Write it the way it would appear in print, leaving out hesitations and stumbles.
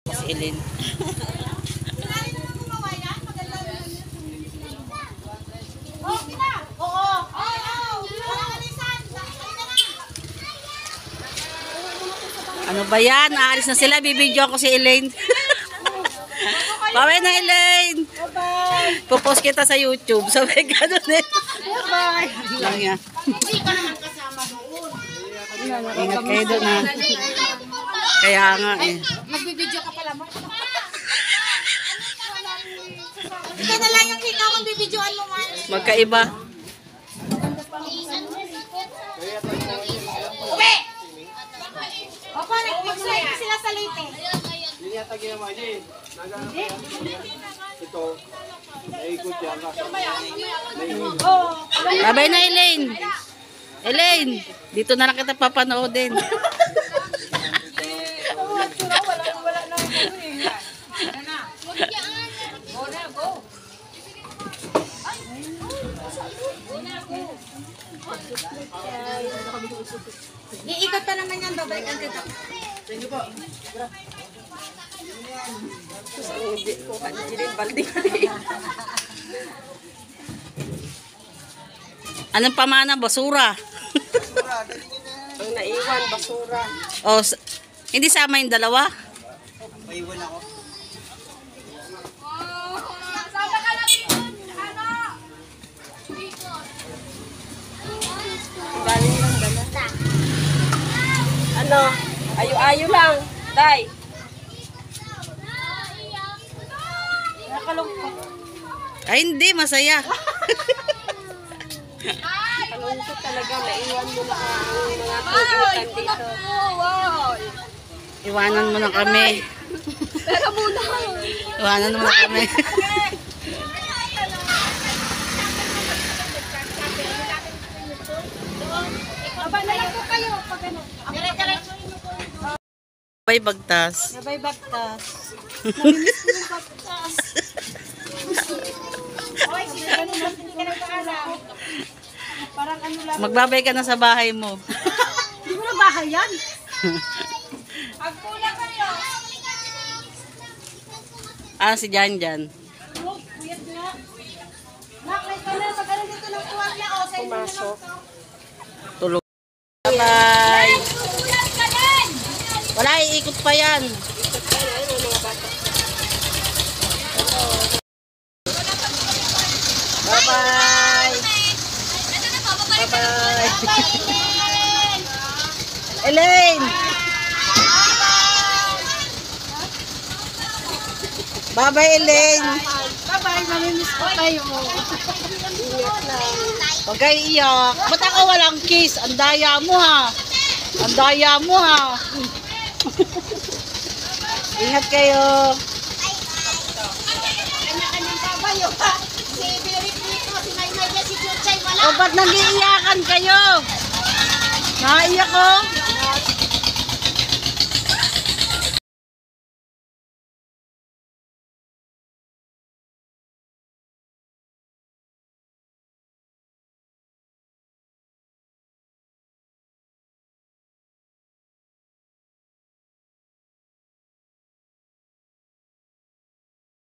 Si Ellen. Ano ba yan? Aalis na sila. Bibidyo ako si Elaine. Bye na Elaine. Bye-bye. Pupost kita sa YouTube. Sabi ka doon eh. Bye-bye. Lang yan. Hindi ka naman kasama doon. Ingat kayo doon ha. Kaya nga eh. Magbibideo ka pala mo. Ikaw na lang yung ikaw kung bibidyoan mo man. Magkaiba. Uwe! Opo, nag-slide sila sa late. Hindi yata ginawa niya eh. Ito. Naikot yan. Bye-bye na Elaine. Elaine, dito na lang kita papanoodin. Iikot pa naman yan, babalikan kita. Thank you po. Anong pamana? Basura. Ang naiwan, basura. O, hindi sama yung dalawa? Maiwan ako. Galing lang dala. Ano? Ayo-ayo lang. Day. Nakalungkot. Ay, hindi. Masaya. Nakalungkot talaga. Naiwan mo na ang mga tugutan dito. Iwanan mo na kami. Pero muna. Iwanan mo na kami. Aba na lang po kayo pag ano. Bye, bagtas. Nabay bagtas. Namimiss ko yung bagtas. Oy, hindi ka na paalam. Parang ano lang. Magbabay ka na sa bahay mo. Hindi mo na bahay yan. Pagpula kayo. Ah, si Janjan. Oh, weird nga. Nak, may pala. Pag ano dito ng tuwag niya. O, sa inyo na lang Pumasok. to. Tulog. Bye-bye. Ulat ka din! Wala, iikot pa yan. Bye-bye. Bye-bye. Elaine. Bye-bye, Elaine. Bye-bye, mamimiss ko kayo. Huwag kayo iyak. Ba't ako walang kiss? Ang daya mo ha. Ang daya mo ha. Ingat kayo. Kanya-kanyang kabayo. Si Birit dito, si Maymay niya, si Chuchay, wala. O ba't nag-iiyakan kayo? Naiyak ko?